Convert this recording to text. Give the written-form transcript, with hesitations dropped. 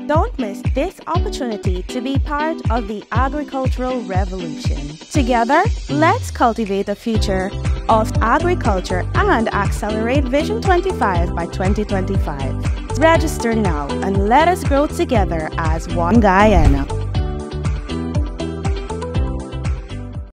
Don't miss this opportunity to be part of the agricultural revolution. Together, let's cultivate a future of agriculture and accelerate Vision 25 by 2025. Register now and let us grow together as one Guyana.